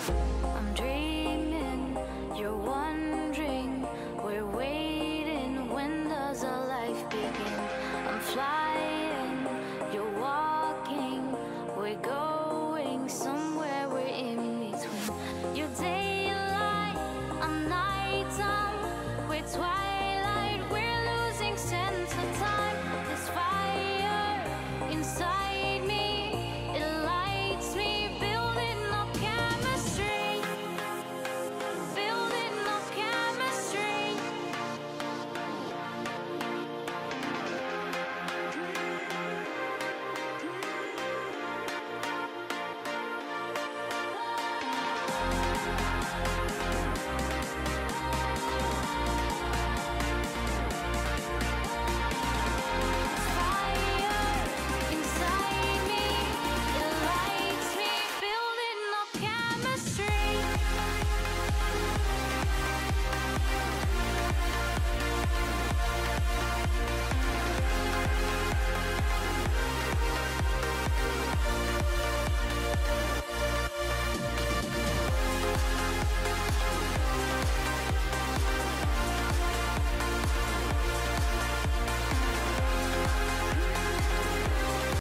I'm dreaming, you're wondering, we're waiting, when does our life begin? I'm flying, you're walking, we're going somewhere, we're in between. Your daylight, I'm nighttime, we're twilight, we're losing sense of time. This fire inside me, it lights me, building up chemistry, building up chemistry.